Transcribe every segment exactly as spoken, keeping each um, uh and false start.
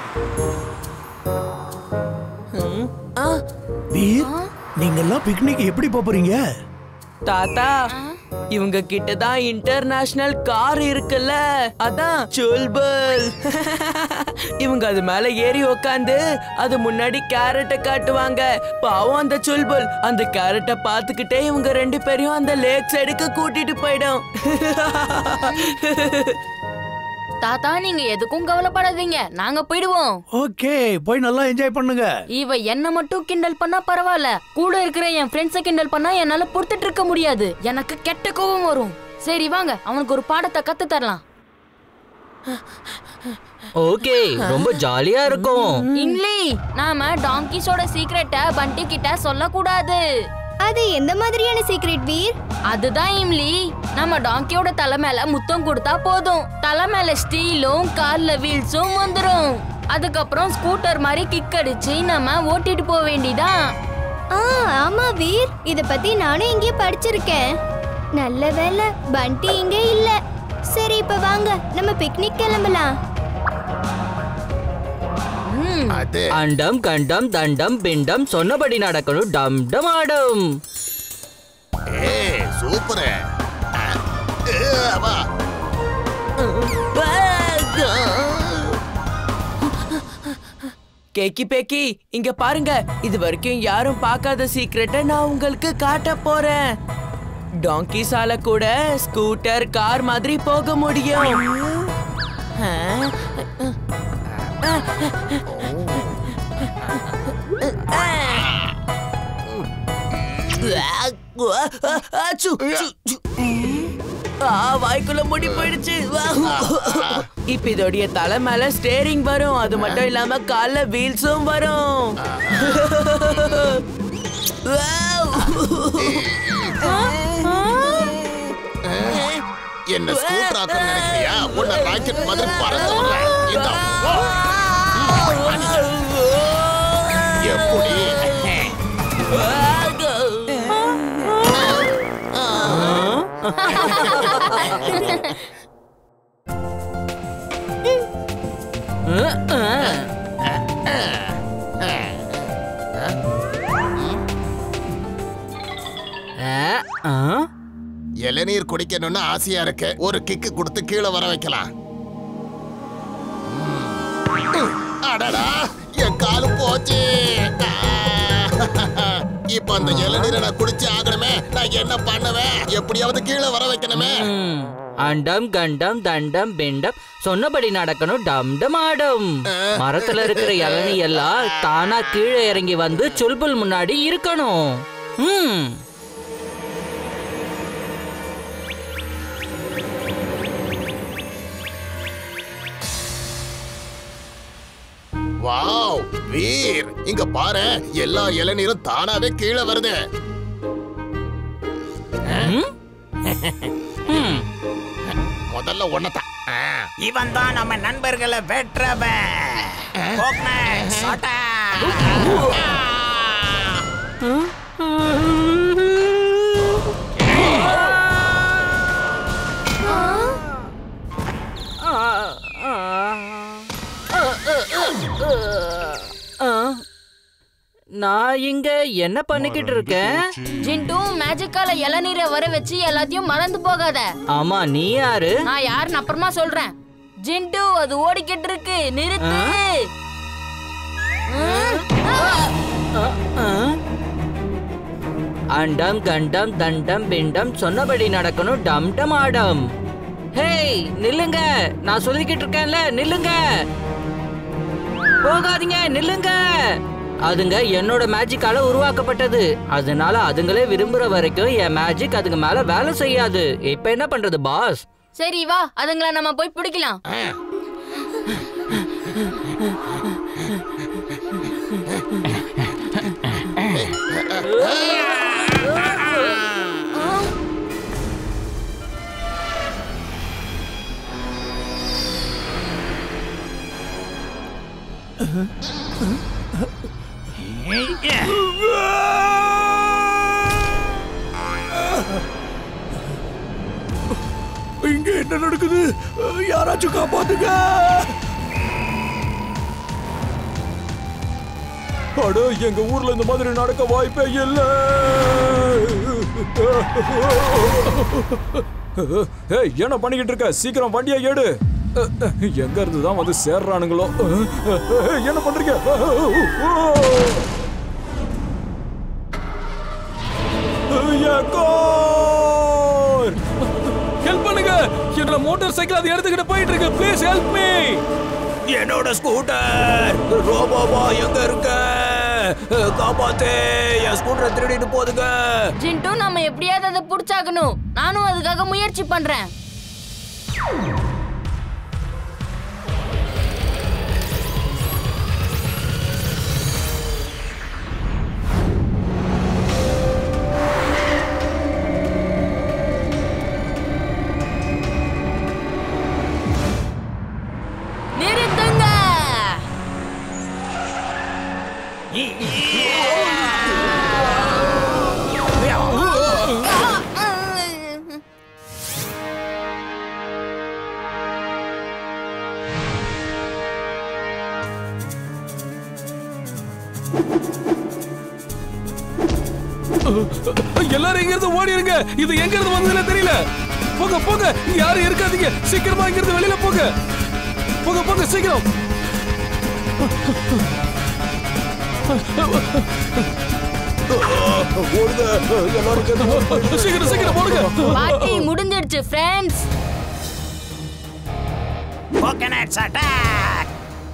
வீர், நீங்க எல்லாம் பிக்னிக் எப்படி போறீங்க? தாத்தா, இவங்க கிட்டதான் இன்டர்நேஷனல் கார் இருக்குல்ல, அதான் சுல்புல். இவங்க அது மேல ஏறி உக்காந்து அது முன்னாடி கேரட்டை காட்டுவாங்க. பாவம் அந்த சுல்புல் அந்த கேரட்டை பாத்துக்கிட்டே இவங்க ரெண்டு பேரையும் அந்த லேக் சைடுக்கு கூட்டிட்டு போயிடும். தாத்தா, நீங்க எதுக்கும் கவலைப்படாதீங்க, நாங்க போயிடுவோம். ஓகே, போய் நல்லா என்ஜாய் பண்ணுங்க. இவ என்ன மட்டும் கிண்டல் பண்ணா பரவாயில்ல, கூட இருக்கிற என் ஃப்ரெண்ட்ஸை கிண்டல் பண்ணா என்னால பொறுத்துட்டு இருக்க முடியாது. எனக்கு கெட்ட கோபம் வரும். சரி வாங்க, அவனுக்கு ஒரு பாடத்தை கத்து தரலாம். ஓகே, ரொம்ப ஜாலியா இருக்கும். இம்லி, நாம டாங்கிஸோட சீக்ரெட்டை பண்டி கிட்ட சொல்லக்கூடாது. அது எந்த மாதிரியான சீக்ரெட் வீர்? அதுதான் இம்லி, நம்ம டாங்கியோட தலை மேல முத்தம் கொடுத்தா போதும், தலை மேல ஸ்டீலும் கார்ல வீல்ஸும் வந்துரும். அதுக்கப்புறம் ஸ்கூட்டர் மாதிரி கிக் அடிச்சு நம்ம ஓட்டிட்டு போக வேண்டியதான். ஆ ஆமா வீர், இத பத்தி நானும் இங்கே படிச்சிருக்கேன். நல்ல வேளை பண்டி இங்க இல்ல. சரி, இப்ப வாங்க நம்ம பிக்னிக் கிளம்பலாம். அண்டம் கண்டம் தண்டம் பிண்டம் சொன்னபடி நடக்கணும் டம் டம் ஆடும். ஏய் சூப்பர். வா. கேக்கி பேக்கி, இங்க பாருங்க, இது வரைக்கும் யாரும் பார்க்காத சீக்ரெட்டை நான் உங்களுக்கு காட்ட போறேன். டாங்கிஸால கூட ஸ்கூட்டர் கார் மாதிரி போக முடியும். வாய்க்குள்ள முடி போயிடுச்சு. இப்ப இதோடைய தலை மேல ஸ்டேரிங் வரும், அது மட்டும் இல்லாம கால்ல வீல்ஸும் வரும். என்ன ஸ்கூட்டர் ஆக்க நினைக்கிறியா? உன்னை ராக்கெட் மாதிரி பறந்து வர்றேன். இந்த எப்படி இளநீர் குடிக்கணும்னு ஆசையா இருக்கு. ஒரு கிக்கு கொடுத்து கீழே வர வைக்கலாம். அடடா, என் காலு போச்சு. இப்ப அந்த இளநீரை நான் குடிச்சு ஆகணுமே. நான் என்ன பண்ணுவேன்? எப்படியாவது கீழே வர வைக்கணுமே. அண்டம் கண்டம் தண்டம் பிண்டம் சொன்னபடி நடக்கணும் டம் டம் ஆடும். மரத்துல இருக்கிற இளநீ எல்லாம் தானா கீழே இறங்கி வந்து சுல்புல் முன்னாடி இருக்கணும். ம் வாவ் வீர், இங்க பாரு, எல்லா இளநீரும் தானாவே கீழே வருது. முதல்ல ஒன்னதான். இவன் தான் நம்ம நண்பர்களை வெற்றவன். நான் இங்க என்ன பண்ணிக்கிட்டு இருக்கேன்? ஜிண்டு, மேஜிக்கால இளநீரை வர வச்சு எல்லாத்தையும் மறந்து போகாத. ஆமா, நீ யாரு? நான் யாருன்னு அப்புறமா சொல்றேன். ஜிண்டு, அது ஓடிக்கிட்டு இருக்கு, நிறுத்து. அண்டம் கண்டம் தண்டம் பிண்டம் சொன்னபடி நடக்கணும் டம் டம் ஆடம். ஹேய் நில்லுங்க, நான் சொல்லிக்கிட்டு இருக்கேன்ல, நில்லுங்க, போகாதீங்க, நில்லுங்க. அதுங்க என்னோட மேஜிக்கால உருவாக்கப்பட்டது, அதனால அதுங்களே விரும்புற வரைக்கும் என் மேஜிக் அதுங்க மேல வேலை செய்யாது. இப்ப என்ன பண்றது பாஸ்? சரி வா, அதுங்களை நம்ம போய் பிடிக்கலாம். இங்க என்ன நடக்குது? யாராச்சும் காப்பாத்துங்க. அட எங்க ஊர்ல இந்த மாதிரி நடக்க வாய்ப்பே இல்ல. ஏய் என்ன பண்ணிக்கிட்டு இருக்க? சீக்கிரம் வண்டியை எடு. எங்க இருந்து தான் வந்து சேர்றானுங்களோ? என்ன பண்றீங்க? ஹெல்ப் பண்ணுங்க. என்னோட மோட்டார் சைக்கிள் அது எடுத்துக்கிட்டு போயிட்டு இருக்கு. Please help me. என்னோட ஸ்கூட்டர் ரோபோவா எங்க இருக்க? காப்பாத்தே, என் ஸ்கூட்டரை திருடிட்டு போதுங்க. ஜிண்டு நாம எப்படியாவது அதை புடிச்சாகணும். நானும் அதுக்காக முயற்சி பண்றேன். நிறுத்துங்க. எல்லாரும் இங்க இருந்து ஓடி இருங்க. இது எங்க இருந்து வந்ததுன்னு தெரியல. போங்க போங்க, இங்க யாரும் இருக்காதீங்க. சீக்கிரமா இங்க இருந்து வெளியில போங்க. போங்க போங்க சீக்கிரம். சீக்கிரம் சீக்கிரம் போடுங்க. பார்ட்டி முடிஞ்சிடுச்சு friends. Coconuts attack.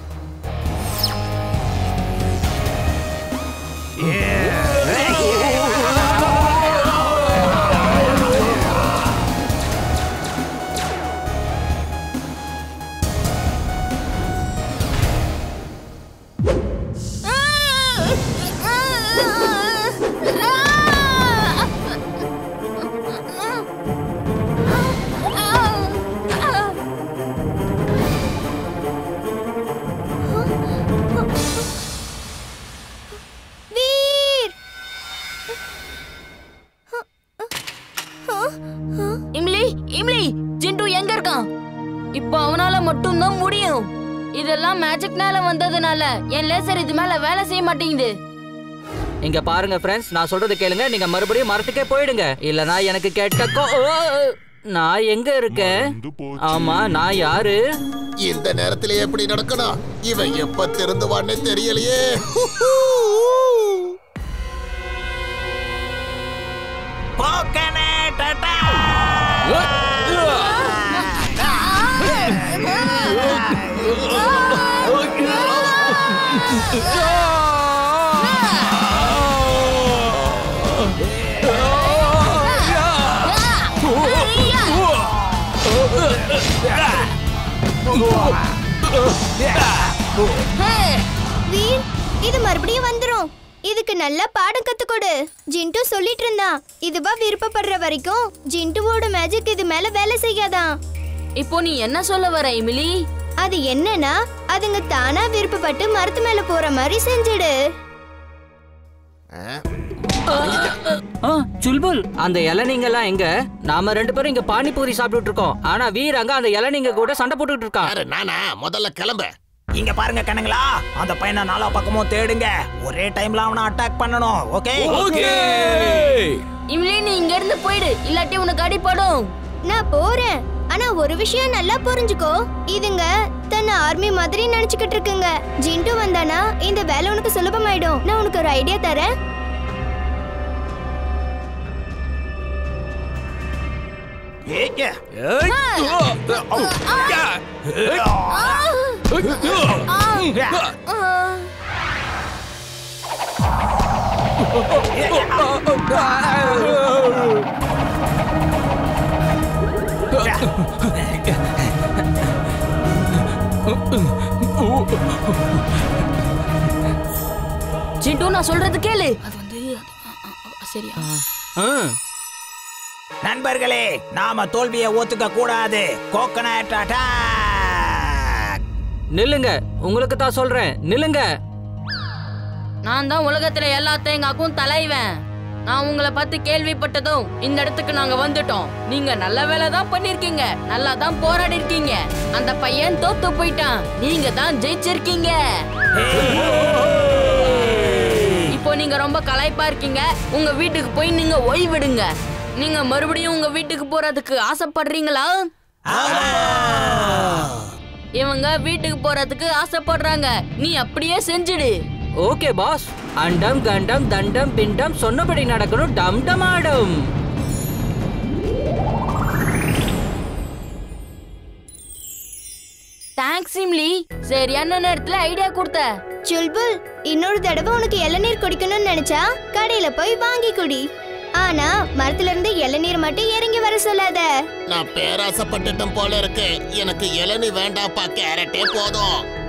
Imli Imli Jindu எங்க இருக்கான்? இப்போ அவனால மட்டும் தான் முடியும். இதெல்லாம் மேஜிக்னால வந்ததுனால என் லேசர் இது மேல வேலை செய்ய மாட்டேங்குது. இங்க பாருங்க ஃப்ரெண்ட்ஸ், நான் சொல்றது கேளுங்க. நீங்க மறுபடியும் மரத்துக்கே போயிடுங்க. இல்லனா எனக்கு கேட்டக்கோ. நான் எங்க இருக்கேன்? ஆமா நான் யாரு? இந்த நேரத்துல எப்படி நடக்கணும்? இவன் எப்ப திருந்துவான்னு தெரியலையே. Coconut attack. வீர், இது மறுபடியும் வந்துரும். இதுக்கு நல்ல பாடம் கத்து கொடு. ஜிண்டு சொல்லிட்டு இருந்தான், இதுவா விருப்பப்படுற வரைக்கும் ஜிண்டுவோட மேஜிக் இது மேல வேலை செய்யாதான். இப்போ நீ என்ன சொல்ல வர எமிலி? அது என்னன்னா, அதுங்க தானா விருப்பப்பட்டு மரத்து மேல போற மாதிரி செஞ்சிடு. சுல்புல், அந்த இளநீங்க எல்லாம் எங்க? நாம ரெண்டு பேரும் இங்க பானிபூரி சாப்பிட்டுட்டு இருக்கோம். ஆனா வீர் அங்க அந்த இளநீங்க கூட சண்டை போட்டுட்டு இருக்கான். யாரு? நானா? முதல்ல கிளம்பு. இங்க பாருங்க கண்ணுங்களா, அந்த பையனை நாலா பக்கமும் தேடுங்க. ஒரே டைம்ல அவனை அட்டாக் பண்ணணும். Okay okay. இம்லி நீ இங்க இருந்து போயிடு, இல்லாட்டி உனக்கு அடிபடும். நான் போறேன். ஆனா ஒரு விஷயம் நல்லா புரிஞ்சுக்கோ, இதுங்க தன்னை ஆர்மி மாதிரி நினைச்சுக்கிட்டு இருக்குங்க. ஜிண்டு வந்தானா இந்த வேலை உனக்கு சுலபமாயிடும். நான் உனக்கு ஒரு ஐடியா தரேன். ஜிண்டு நான் சொல்றது கேளு. அது வந்து சரியா? நண்பர்களே, நாம தோல்வியை ஒத்துக்க கூடாது. Coconut attack. நில்லுங்க, உங்களுக்கு தான் சொல்றேன், நில்லுங்க. நான் தான் உலகத்துல எல்லா தேங்காக்கும் தலைவன். நான் உங்களை பத்தி கேள்விப்பட்டதும் இந்த இடத்துக்கு நாங்க வந்துட்டோம். நீங்க நல்ல வேலை தான் பண்ணிருக்கீங்க, நல்லா தான் போராடி இருக்கீங்க. அந்த பையன் தோத்து போயிட்டான், நீங்க தான் ஜெயிச்சிருக்கீங்க. நீங்க ரொம்ப களைப்பா இருக்கீங்க. உங்க வீட்டுக்கு போய் நீங்க ஓய்விடுங்க. நீங்க மறுபடியும் உங்க வீட்டுக்கு போறதுக்கு ஆசைப்படுறீங்களா? இவங்க வீட்டுக்கு போறதுக்கு ஆசைப்படுறாங்க. நீ அப்படியே செஞ்சுடு. Okay pass. அண்டம் கண்டம் தண்டம் பிண்டம் சொன்னபடி நடக்கணும். டம் டம் ஆடும். தேங்க்ஸ் சிம்லி, சரியான நேரத்துல ஐடியா கொடுத்த. சுல்புல், இன்னொரு தடவை உனக்கு இளநீர் குடிக்கணும்னு நினைச்சா கடையில போய் வாங்கி குடி. ஆனா மரத்துல இருந்து இளநீர் மட்டும் இறங்கி வர சொல்லாத. நான் பேராசப்பட்டுட்டேன் போல இருக்கு. எனக்கு இளநீ வேண்டாப்பா, கேரட்டே போதும்.